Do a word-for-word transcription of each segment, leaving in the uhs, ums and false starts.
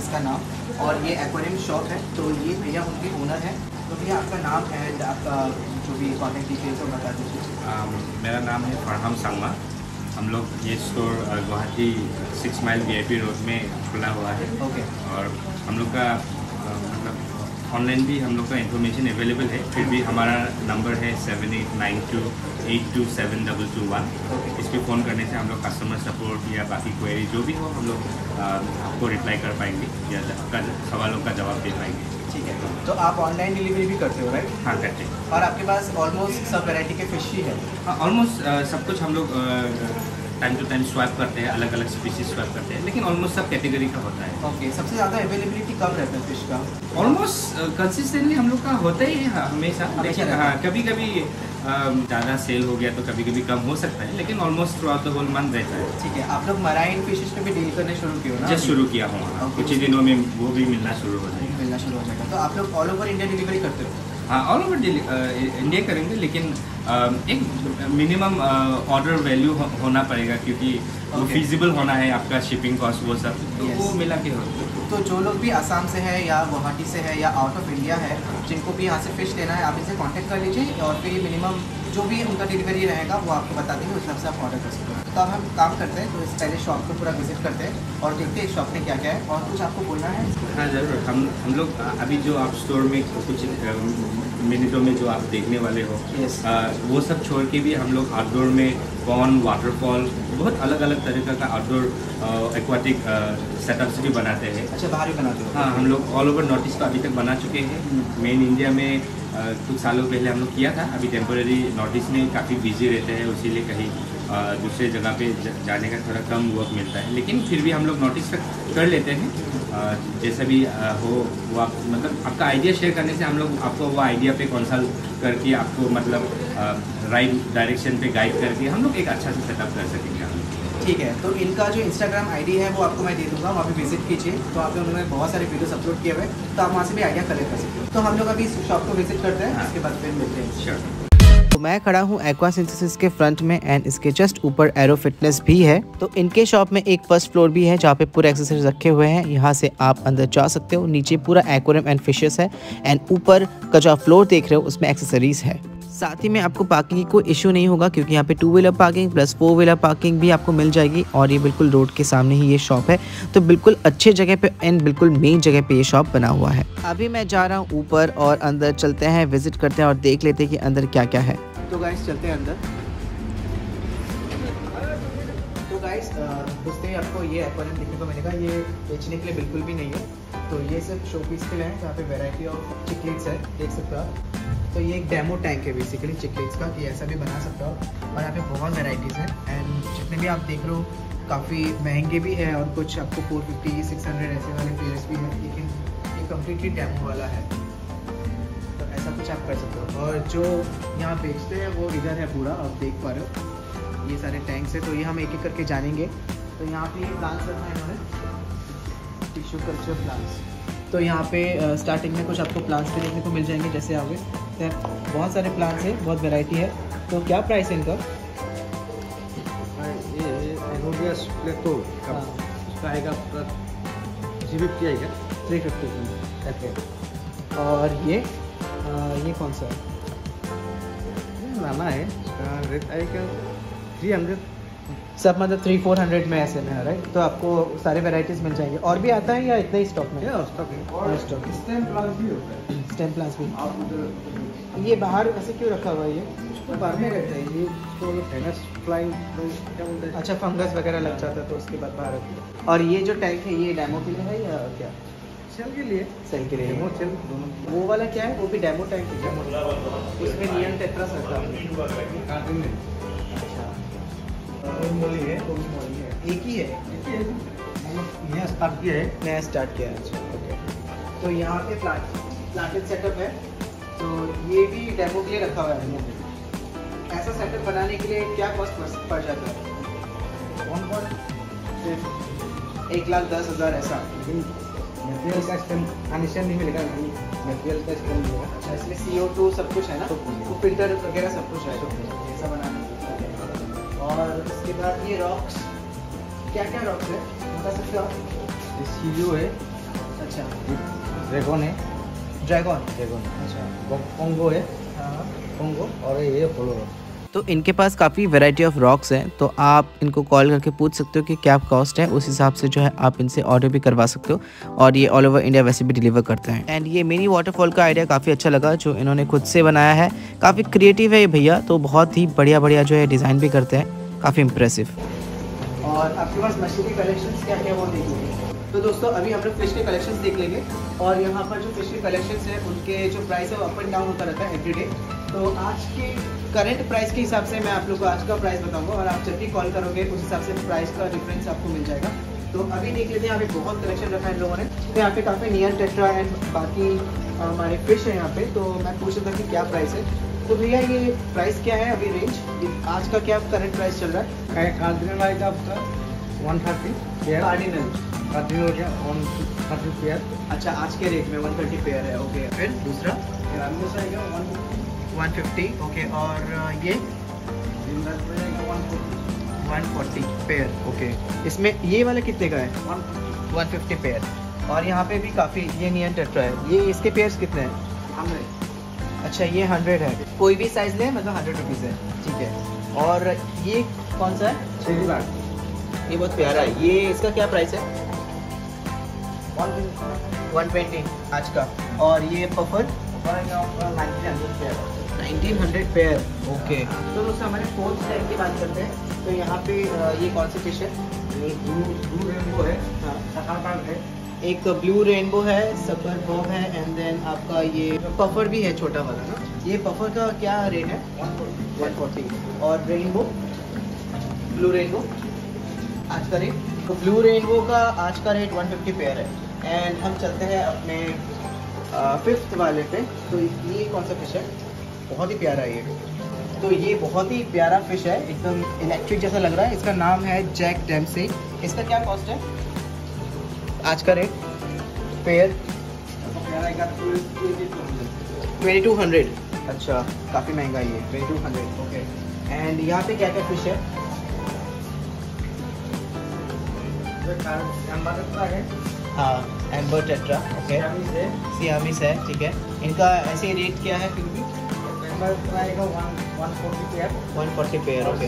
इसका नाम, और ये एक्वेरियम शॉप है। तो ये भैया उनके ओनर हैं। तो भैया आपका नाम एंड आपका जो भी कॉन्टैक्ट डिटेल्स है बता दीजिए। मेरा नाम है फरहाम सांगमा। हम लोग ये store Guwahati six mile V I P road में खुला हुआ है। ओके। और हम लोग का मतलब ऑनलाइन भी हम लोग का इन्फॉर्मेशन अवेलेबल है। फिर भी हमारा नंबर है seven eight nine two eight two seven double two one. इस पर फ़ोन करने से हम लोग कस्टमर सपोर्ट या बाकी क्वेरी जो भी हो हम लोग आपको रिप्लाई कर पाएंगे या आपका सवालों का जवाब दे पाएंगे। ठीक है। तो आप ऑनलाइन डिलीवरी भी करते हो, राइट? हाँ, करते हैं। और आपके पास ऑलमोस्ट सब वैरायटी के फिश ही है? हाँ, ऑलमोस्ट सब कुछ हम लोग टाइम टू टाइम स्वैप करते हैं, अलग अलग स्पीसीज स्वैप करते हैं, लेकिन ऑलमोस्ट सब कैटेगरी का होता है। ओके okay, सबसे ज़्यादा अवेलेबिलिटी कब रहता है फिश का? ऑलमोस्ट कंसिस्टेंटली हम लोग का होता ही है हमेशा, लेकिन हाँ कभी कभी ज़्यादा सेल हो गया तो कभी कभी कम हो सकता है, लेकिन almost throughout the whole month रहता है। ठीक है। आप लोग मराइन फिशेस पे भी डील करने शुरू किए हो ना? जस्ट शुरू किया हूँ, कुछ ही दिनों में वो भी मिलना शुरू हो जाएगा। मिलना शुरू हो जाएगा। तो आप लोग ऑल ओवर इंडिया डिलीवरी करते हो? हाँ, ऑल ओवर इंडिया करेंगे, लेकिन एक मिनिमम ऑर्डर वैल्यू होना पड़ेगा, क्योंकि वो फिजिबल होना है, आपका शिपिंग कॉस्ट वो सब, तो yes. वो मिला के हो। तो जो लोग भी आसाम से है या गुवाहाटी से है या आउट ऑफ इंडिया है, जिनको भी यहाँ से फ़िश लेना है, आप इनसे कांटेक्ट कर लीजिए और फिर ये मिनिमम जो भी उनका डिलीवरी रहेगा वो आपको बता देंगे, उस हिसाब से आप ऑर्डर कर सकते हो। तो अब हम काम करते हैं, तो इस पहले शॉप को पूरा विजिट करते हैं और देखते हैं इस शॉप में क्या क्या है। और कुछ आपको बोलना है? हाँ ज़रूर। हम हम लोग अभी जो आप स्टोर में कुछ मिनटों में जो आप देखने वाले हो, yes. आ, वो सब छोड़ के भी हम लोग आउटडोर में पॉन्ड, वाटरफॉल, बहुत अलग अलग तरीक़े का आउटडोर एक्वाटिक सेटअप्स भी बनाते हैं। अच्छा, बाहर भी बनाते हो? हाँ, हम लोग ऑल ओवर नॉर्थ ईस्ट को अभी तक बना चुके हैं। मेन इंडिया में आ, कुछ सालों पहले हम लोग किया था, अभी टेम्पररी नॉर्थ ईस्ट में काफ़ी बिजी रहते हैं, इसीलिए कहीं आ, दूसरे जगह पे जाने का थोड़ा कम वक्त मिलता है, लेकिन फिर भी हम लोग नॉर्थ ईस्ट तक कर लेते हैं। आ, जैसा भी आ, हो वो आप मतलब आपका आइडिया शेयर करने से हम लोग आपको वो आइडिया पे कंसल्ट करके आपको मतलब राइट डायरेक्शन पे गाइड करके हम लोग एक अच्छा से सेटअप कर सकेंगे हम लोग। ठीक है। तो इनका जो इंस्टाग्राम आईडी है वो आपको मैं दे दूँगा, वहाँ पे विजिट कीजिए। तो आप लोग उन्होंने बहुत सारे वीडियोस अपलोड किए हुए, तो आप वहाँ से भी आइडिया कलेक्ट कर सकते हो। तो हम लोग अभी इस शॉप को विजिट करते हैं, उसके बाद फिर मिलते हैं। श्योर। तो मैं खड़ा हूँ एक्वा सिंथेसिस के फ्रंट में एंड इसके जस्ट ऊपर एरो फिटनेस भी है। तो इनके शॉप में एक फर्स्ट फ्लोर भी है जहाँ पे पूरे एक्सेसरीज रखे हुए हैं। यहाँ से आप अंदर जा सकते हो। नीचे पूरा एक्वेरियम एंड फिशेस है एंड ऊपर का जो आप फ्लोर देख रहे हो उसमें एक्सेसरीज है। साथ ही में आपको पार्किंग की कोई इशू नहीं होगा, क्योंकि यहाँ पे two wheeler parking plus four wheeler parking भी आपको मिल जाएगी। और ये बिल्कुल रोड के सामने ही ये शॉप है, तो बिल्कुल अच्छे जगह पे एंड बिल्कुल मेन जगह पे ये शॉप बना हुआ है। अभी मैं जा रहा हूँ ऊपर और अंदर चलते हैं, विजिट करते हैं और देख लेते हैं कि अंदर क्या क्या है। तो गाइस चलते हैं अंदर। तो गाइस घुसते ही आपको ये एक्वेरियम देखने को मिलेगा। ये बेचने के लिए बिल्कुल भी नहीं है, तो ये सिर्फ शो पीस के लिए है, जहाँ पे वैरायटी ऑफ चिकलेट्स है, देख सकते हो आप। तो ये एक डेमो टैंक है बेसिकली चिकलेट्स का, कि ऐसा भी बना सकते हो। और यहाँ पे बहुत वैराइटीज़ है एंड जितने भी आप देख रहे हो काफ़ी महंगे भी है और कुछ आपको फोर फिफ्टी सिक्स हंड्रेड ऐसे वाले पेयर्स भी है, लेकिन ये कम्प्लीटली डेमो वाला है। तो ऐसा कुछ आप कर सकते हो। और जो यहाँ बेचते हैं वो इधर है पूरा, आप देख पा रहे हो ये सारे टैंक्स है। तो ये हम एक एक करके जानेंगे। तो यहाँ पे प्लांट्स रखा है इन्होंने, टिश्यू कल्चर प्लांट्स। तो यहाँ पे स्टार्टिंग में कुछ आपको प्लांट्स भी देखने को मिल जाएंगे, जैसे आओगे तो बहुत सारे प्लांट्स हैं, बहुत वैरायटी है। तो क्या प्राइस है इनका? ये हो गया प्लेटो का, उसका आएगा थ्री फिफ्टी आएगा। Three fifty okay. और ये आ, ये कौन सा है? लाना है, उसका रेट आएगा थ्री हंड्रेड। सब मतलब थ्री फोर हंड्रेड में ऐसे में है, राइट? तो आपको सारे वैराइटीज़ मिल जाएंगे। और भी आता है या इतना ही स्टॉक में? स्टॉक है। और स्टॉक स्टेम प्लांट्स भी होता है। स्टेम प्लांट्स भी। ये बाहर ऐसे क्यों रखा हुआ है? ये उसको बाहर में रहता है, ये उसको फेमस फ्लाइंग क्या बोलते हैं। अच्छा, फंगस वगैरह लग जाता है तो उसके बाद बाहर रखते हैं। और ये जो टैंक है ये डेमो के लिए है या क्या? सेल के लिए। सेल के लिए। डेमो सेल दोनों। वो वाला क्या है? वो भी डेमो टैंक है, उसमें नियन टेट्रास रखा है। कार्टून में। अच्छा, मोली है, एक ही है। यहाँ स्टार्ट किया है, नया स्टार्ट किया है। अच्छा ओके। तो यहाँ पे प्लांट प्लांटेड सेटअप है, तो ये भी डेमो के लिए रखा हुआ है। ऐसा सेटअप बनाने के लिए क्या कॉस्ट पड़ जाता है? वन पॉइंट एक लाख दस हज़ार ऐसा। मटेरियल का स्टेम कनेक्शन नहीं मिलेगा, मटेरियल का स्टेम मिलेगा। अच्छा, इसमें सी ओ टू सब कुछ है ना, तो फिल्टर वगैरह सब कुछ है, तो ऐसा बनाना। और उसके बाद ये रॉक्स, क्या क्या रॉक्स है बता सकते हो आप? सीलियो है, अच्छा, ड्रैगन है, ड्रैगन। ड्रैगन अच्छा, कोंगो है, हाँ। कोंगो, और ये फ्लोरो। तो इनके पास काफ़ी वैरायटी ऑफ रॉक्स हैं, तो आप इनको कॉल करके पूछ सकते हो कि क्या कॉस्ट है, उस हिसाब से जो है आप इनसे ऑर्डर भी करवा सकते हो। और ये ऑल ओवर इंडिया वैसे भी डिलीवर करते हैं। एंड ये मिनी वाटरफॉल का आइडिया काफ़ी अच्छा लगा जो इन्होंने खुद से बनाया है। काफ़ी क्रिएटिव है ये भैया, तो बहुत ही बढ़िया बढ़िया जो है डिज़ाइन भी करते हैं, काफ़ी इम्प्रेसिव। और आपके पास मछली के कलेक्शंस क्या क्या वो देखिए। तो दोस्तों अभी हम लोग फिश के कलेक्शंस देख लेंगे, और यहाँ पर जो फिश के कलेक्शंस हैं उनके जो प्राइस है वो अप एंड डाउन होता रहता है एवरी डे। तो आज के करंट प्राइस के हिसाब से मैं आप लोग को आज का प्राइस बताऊंगा, और आप जब भी कॉल करोगे उस हिसाब से प्राइस का डिफरेंस आपको मिल जाएगा। तो अभी देख लेते हैं, यहाँ पे बहुत कलेक्शन रखा है इन लोगों ने। तो यहाँ पे काफ़ी नियर टेट्रा एंड बाकी हमारे फिश है यहाँ पे। तो मैं पूछ रहा था कि क्या प्राइस है। तो भैया ये प्राइस क्या है अभी, रेंज आज का क्या करंट प्राइस चल रहा है? कार्डिनल आएगा आपका one thirty pair, cardinal cardinal हो गया वन थर्टी पेयर। अच्छा, आज के रेट में वन थर्टी पेयर है। ओके, फिर दूसरा ग्रामीण आएगा वन वन फिफ्टी। ओके, और ये वन फोर्टी पेयर। ओके, इसमें ये वाला कितने का है? One fifty pair. और यहाँ पे भी काफ़ी ये नियन टेट्रा है। ये इसके पेयर्स कितने हैं? हंड्रेड। अच्छा, ये हंड्रेड है, कोई भी साइज ले मतलब हंड्रेड रुपीज़ है। ठीक है, और ये कौन सा है? छः लाख, ये बहुत प्यारा है। ये इसका क्या प्राइस है? वन ट्वेंटी आज का। और ये puffer nineteen hundred pair. Okay, तो दोस्तों हमारे फोर्थ टाइप की बात करते हैं। तो यहाँ पे ये कौन सी फिश है? ये ब्लू ब्लू रेनबो है, हाँ, सकाल है, एक ब्लू रेनबो है, सबर बॉब है, एंड देन आपका ये पफर भी है छोटा वाला ना। ये पफर का क्या रेट है? One forty. और रेनबो, ब्लू रेनबो आज का रेट? तो ब्लू रेनबो का आज का रेट वन फिफ्टी पेयर है। एंड हम चलते हैं अपने फिफ्थ वाले पे। तो ये कौन सा फिश है? बहुत ही प्यारा है ये। तो ये बहुत ही प्यारा फिश है, एकदम इलेक्ट्रिक जैसा लग रहा है। इसका नाम है जैक डेम्से। इसका क्या कॉस्ट है आज का rate pair? Twenty two hundred. अच्छा, काफ़ी महंगा है ये, twenty two hundred. Okay, and यहाँ पे क्या क्या फिश है? हाँ, एम्बर टेट्रा। ओके, सियामीस है। ठीक है, इनका ऐसे रेट क्या है? फिर भी one forty pair. Okay,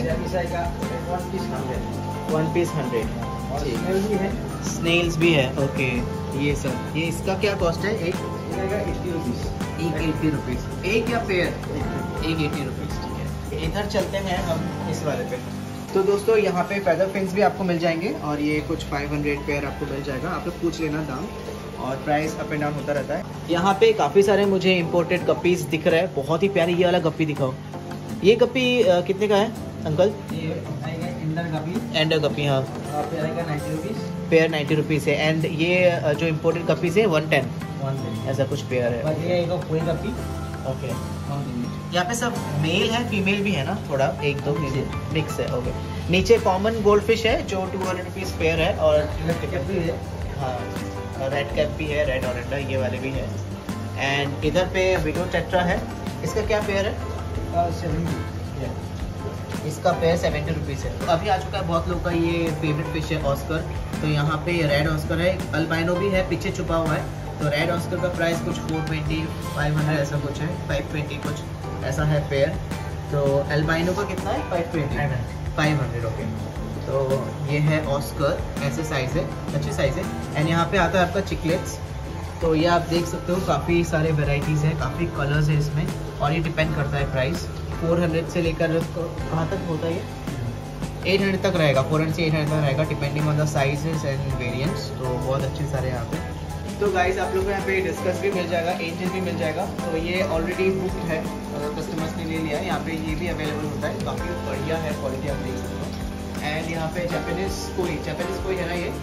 one piece hundred. Snails भी है। ओके, ये सब, ये इसका क्या कॉस्ट है? एक एक एट्टी रुपीज़ एक या पेयर? एक एट्टी रुपीज़। ठीक है, इधर चलते हैं हम इस वाले पे। तो दोस्तों यहाँ पे फेदर फिन्स भी आपको मिल जाएंगे, और ये कुछ फाइव हंड्रेड पेयर आपको मिल जाएगा। आप लोग पूछ लेना दाम, और प्राइस अप एंड डाउन होता रहता है। यहाँ पे काफ़ी सारे मुझे इंपोर्टेड गप्पीज दिख रहे हैं, बहुत ही प्यारी। ये वाला गप्पी दिखाओ। ये गप्पी कितने का है अंकल? ये आएगा इंडर गप्पी, एंडर गप्पी। हाँ, पेयर आएगा ninety rupees, pair ninety rupees है। एंड ये जो इंपोर्टेड गप्पीज है वन टेन, वन ऐसा कुछ पेयर है। ये आएगा कोई गप्पी। ओके, यहाँ पे सब मेल है, फीमेल भी है ना, थोड़ा एक दो मिक्स है। ओके, नीचे कॉमन गोल्ड फिश है जो टू हंड्रेड रुपीज़ पेयर है, और कैप भी है, हाँ रेड कैप भी है, रेड ऑरेंडा ये वाले भी है। एंड इधर पे विडो टेट्रा है। इसका क्या पेयर है? सेवेंटी। इसका पेयर सेवेंटी रुपीज़ है। तो अभी आ चुका है बहुत लोग का ये फेवरेट फिश है, ऑस्कर। तो यहाँ पे रेड ऑस्कर है, अल्बाइनो भी है पीछे छुपा हुआ है। तो रेड ऑस्कर का प्राइस कुछ फोर ट्वेंटी फाइव हंड्रेड ऐसा कुछ है, फाइव ट्वेंटी कुछ ऐसा है पेयर। तो अल्बाइनो का कितना है? Five twenty five hundred. Okay, तो ये है ऑस्कर, ऐसे साइज़ है, अच्छे साइज़ है। एंड यहाँ पे आता है आपका चिकलेट्स। तो ये आप देख सकते हो, काफ़ी सारे वेराइटीज़ हैं, काफ़ी कलर्स है इसमें, और ये डिपेंड करता है प्राइस। फोर हंड्रेड से लेकर कहाँ तक होता है? ये एट हंड्रेड तक रहेगा, फोर हंड्रेड से एट हंड्रेड तक रहेगा, depending on the sizes and variants. तो बहुत अच्छे सारे यहाँ पे। तो गाइस आप लोग को यहाँ पे डिस्कस भी मिल जाएगा, एंजल भी मिल जाएगा। तो ये ऑलरेडी बुकड है, कस्टमर्स ने ले लिया है। यहाँ पे ये भी अवेलेबल होता है, काफ़ी बढ़िया है क्वालिटी, आप देख सकते हो। एंड यहाँ पे जापानीज कोई, जापानीज कोई है ना ये?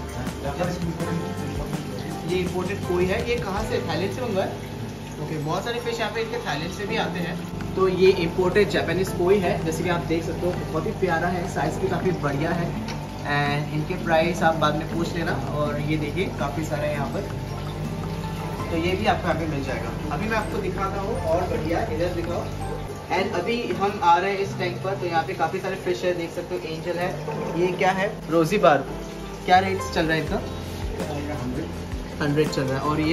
ये इम्पोर्टेड कोई है। ये कहाँ से? थाईलैंड से मंगवाया है। ओके, बहुत सारे फिश यहाँ पे इनके थाईलैंड से भी आते हैं। तो ये इम्पोर्टेड जापानीज कोई है, जैसे कि आप देख सकते हो, बहुत ही प्यारा है, साइज़ भी काफ़ी बढ़िया है। एंड इनके प्राइस आप बाद में पूछ लेना। और ये देखिए काफ़ी सारे हैं यहाँ पर, तो ये भी आपको यहाँ पे मिल जाएगा। अभी मैं आपको दिखाता हूँ और बढ़िया, इधर दिखाओ। एंड अभी हम आ रहे हैं इस टैंक पर, तो यहाँ पे काफ़ी सारे फिश है, देख सकते हो। एंजल है, ये क्या है? रोजी बार। क्या रेट्स चल रहा है इनका? हंड्रेड चल रहा है। और ये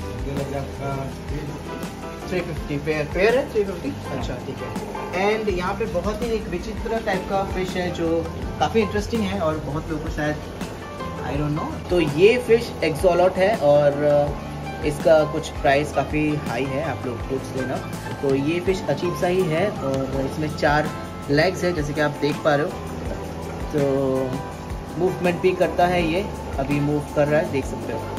थ्री फिफ्टी पेयर पेयर है थ्री फिफ्टी। अच्छा ठीक है। एंड यहाँ पे बहुत ही एक विचित्र टाइप का फिश है जो काफ़ी इंटरेस्टिंग है और बहुत लोगों को शायद आई डोंट नो। तो ये फिश एक्सोलॉट है और इसका कुछ प्राइस काफ़ी हाई है, आप लोग टिप्स लेना। तो ये फिश अजीब सा ही है और इसमें चार लेग्स है जैसे कि आप देख पा रहे हो। तो मूवमेंट भी करता है, ये अभी मूव कर रहा है, देख सकते हो।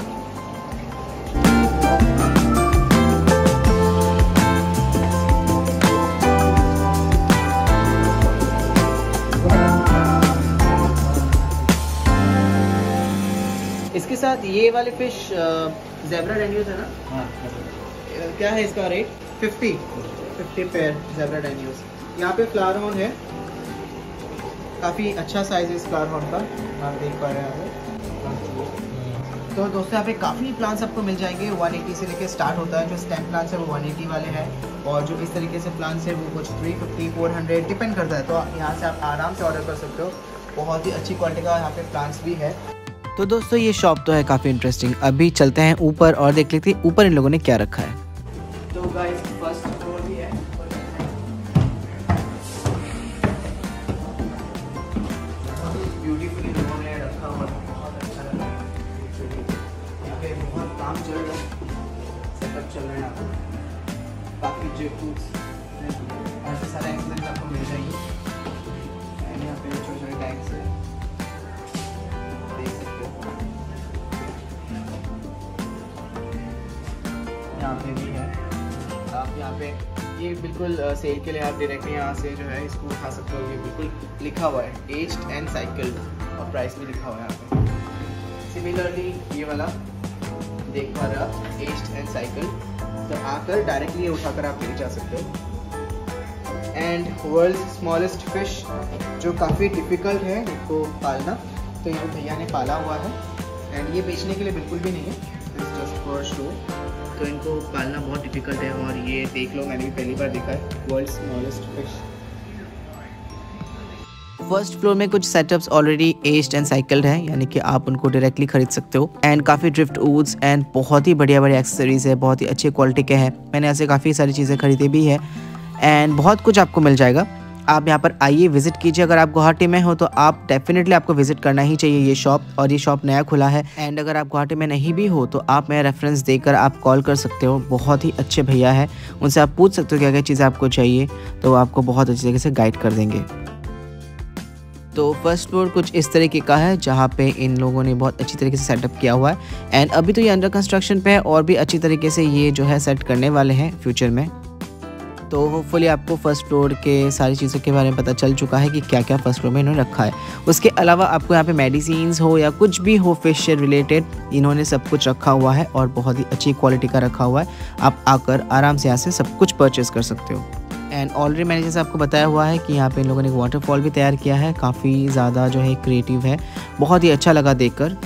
इसके साथ ये वाले फिश ज़ेब्रा डैनियोस है ना? हाँ। क्या है इसका rate? Fifty fifty pair zebra danios. यहाँ पे फ्लावर हॉर्न है, काफ़ी अच्छा साइज है इस फ्लावर हॉर्न का, आप देख पा रहे हैं यहाँ पे। तो दोस्तों यहाँ पे काफ़ी प्लांट्स आपको मिल जाएंगे। वन एटी से लेके स्टार्ट होता है, जो स्टेम प्लांट्स है वो वन एटी वाले हैं और जो इस तरीके से प्लांट्स है वो कुछ three fifty four hundred depend करता है। तो यहाँ से आप आराम से ऑर्डर कर सकते हो। बहुत ही अच्छी क्वालिटी का यहाँ पे प्लांट्स भी है। तो दोस्तों ये शॉप तो है काफ़ी इंटरेस्टिंग। अभी चलते हैं ऊपर और देख लेते हैं ऊपर इन लोगों ने क्या रखा है। तो गाइस फर्स्ट फ्लोर भी है, ब्यूटीफुली लोगों ने रखा हुआ, बहुत अच्छा लगा। यहाँ पे बहुत काम चल रहा है, सेटअप चल रहा है यहाँ पे। काफ़ी जे फूड्स ऐसे सारे एक्सलेंस आपको मिल जाएंगे। यहाँ पे छोटे छोटे टैंक्स है, यहाँ पे भी है। आप यहाँ पे ये बिल्कुल सेल के लिए आप डायरेक्टली यहाँ से जो है इसको उठा सकते हो। ये बिल्कुल लिखा हुआ है एज्ड एंड साइकिल्ड और प्राइस भी लिखा हुआ है यहाँ पे। सिमिलरली ये वाला देख पा रहे आप एज्ड एंड साइकिल्ड, तो आकर डायरेक्टली ये उठाकर आप ले जा सकते हो। एंड वर्ल्ड्स स्मॉलेस्ट फिश जो काफ़ी डिफ़िकल्ट है इनको पालना, तो ये भैया ने पाला हुआ है एंड ये बेचने के लिए बिल्कुल भी नहीं है, इट्स जस्ट फॉर शो। तो इनको पालना बहुत डिफिकल्ट है और ये देख लो, मैंने भी पहली बार देखा है world smallest fish. First floor में कुछ setups already aged and cycled है, यानी कि आप उनको डायरेक्टली खरीद सकते हो। एंड काफ़ी ड्रिफ्ट वुड्स एंड बहुत ही बढ़िया बढ़िया एक्सेसरीज है, बहुत ही अच्छे क्वालिटी के हैं। मैंने ऐसे काफ़ी सारी चीज़ें खरीदी भी है एंड बहुत कुछ आपको मिल जाएगा। आप यहाँ पर आइए, विजिट कीजिए। अगर आप गुवाहाटी में हो तो आप डेफिनेटली आपको विजिट करना ही चाहिए ये शॉप, और ये शॉप नया खुला है। एंड अगर आप गुवाहाटी में नहीं भी हो तो आप मेरा रेफरेंस देकर आप कॉल कर सकते हो। बहुत ही अच्छे भैया है, उनसे आप पूछ सकते हो क्या क्या चीज़ें आपको चाहिए, तो आपको बहुत अच्छी तरीके से गाइड कर देंगे। तो फर्स्ट फ्लोर कुछ इस तरीके का है जहाँ पे इन लोगों ने बहुत अच्छी तरीके से सेटअप किया हुआ है। एंड अभी तो ये अंडर कंस्ट्रक्शन पे है और भी अच्छी तरीके से ये जो है सेट करने वाले हैं फ्यूचर में। तो होपफुली आपको फर्स्ट फ्लोर के सारी चीज़ों के बारे में पता चल चुका है कि क्या क्या फर्स्ट फ्लोर में इन्होंने रखा है। उसके अलावा आपको यहाँ पे मेडिसिन्स हो या कुछ भी हो फिश से रिलेटेड, इन्होंने सब कुछ रखा हुआ है और बहुत ही अच्छी क्वालिटी का रखा हुआ है। आप आकर आराम से यहाँ से सब कुछ परचेज़ कर सकते हो। एंड ऑलरेडी मैंने जैसे आपको बताया हुआ है कि यहाँ पे इन लोगों ने एक वाटरफॉल भी तैयार किया है, काफ़ी ज़्यादा जो है क्रिएटिव है, बहुत ही अच्छा लगा देखकर।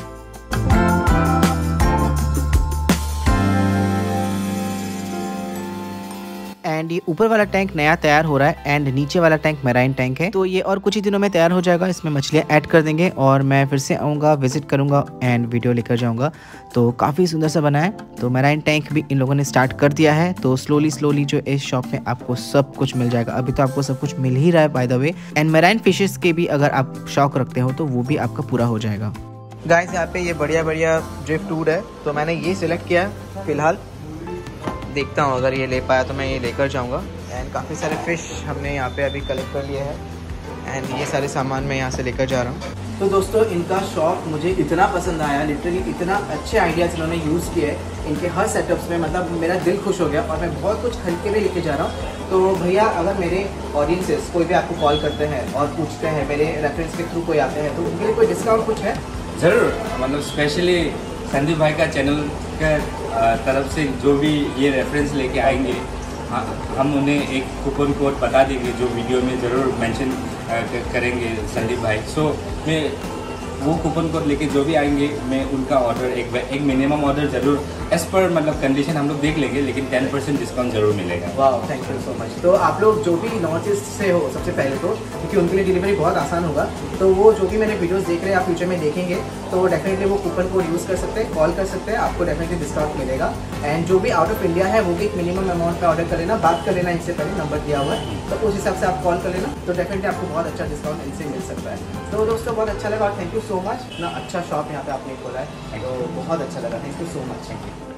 एंड ये ऊपर वाला टैंक नया तैयार हो रहा है एंड नीचे वाला टैंक मैराइन टैंक है, तो ये और कुछ ही दिनों में तैयार हो जाएगा। इसमें मछलियाँ ऐड कर देंगे और मैं फिर से आऊँगा, विजिट करूँगा एंड वीडियो लेकर जाऊँगा। तो काफ़ी सुंदर सा बना है। तो मैराइन टैंक भी इन लोगों ने स्टार्ट कर दिया है। तो स्लोली स्लोली जो इस शॉप में आपको सब कुछ मिल जाएगा। अभी तो आपको सब कुछ मिल ही रहा है by the way. And marine fishes के भी अगर आप शौक रखते हो तो वो भी आपका पूरा हो जाएगा। गाइस यहाँ पे ये बढ़िया बढ़िया ड्रिफ्ट वुड है, तो मैंने ये सिलेक्ट किया है फिलहाल। देखता हूँ अगर ये ले पाया तो मैं ये लेकर जाऊँगा। एंड काफ़ी सारे फ़िश हमने यहाँ पे अभी कलेक्ट कर लिए हैं एंड ये सारे सामान मैं यहाँ से लेकर जा रहा हूँ। तो दोस्तों इनका शॉप मुझे इतना पसंद आया, लिटरली इतना अच्छे आइडियाज़ इन्होंने यूज़ किए हैं इनके हर सेटअप्स में, मतलब मेरा दिल खुश हो गया और मैं बहुत कुछ खरीद के भी लेके जा रहा हूँ। तो भैया अगर मेरे ऑडियंसेस कोई भी आपको कॉल करते हैं और पूछते हैं, मेरे रेफरेंस के थ्रू कोई आते हैं, तो उनके लिए कोई डिस्काउंट कुछ है? ज़रूर, मतलब स्पेशली संदीप भाई का चैनल का तरफ से जो भी ये रेफरेंस लेके आएंगे, हाँ, हम उन्हें एक कूपन कोड बता देंगे जो वीडियो में ज़रूर मेंशन करेंगे संदीप भाई। सो मैं वो कूपन कोड लेके जो भी आएंगे मैं उनका ऑर्डर एक एक मिनिमम ऑर्डर ज़रूर एज पर मतलब कंडीशन हम लोग देख लेंगे, लेकिन टेन परसेंट डिस्काउंट ज़रूर मिलेगा। वाह, थैंक यू सो मच। तो आप लोग जो भी नॉर्थ ईस्ट से हो, सबसे पहले तो क्योंकि उनके लिए डिलीवरी बहुत आसान होगा। तो वो जो भी मैंने वीडियोस देख रहे हैं आप फ्यूचर में देखेंगे तो डेफिनेटली वो कूपन कोड यूज़ कर सकते हैं, कॉल कर सकते हैं, आपको डेफिनेटली डिस्काउंट मिलेगा। एंड जो भी आउट ऑफ इंडिया है वो भी एक मिनिमम अमाउंट पे ऑर्डर कर लेना, बात कर लेना इनसे पहले, नंबर दिया हुआ है तो उस हिसाब से आप कॉल कर लेना, तो डेफिनेटली आपको बहुत अच्छा डिस्काउंट इनसे मिल सकता है। तो दोस्तों बहुत अच्छा लगा और थैंक यू सो मच, इतना अच्छा शॉप यहाँ पे आपने खोला है तो बहुत अच्छा लगा, thank you so much. Thank you.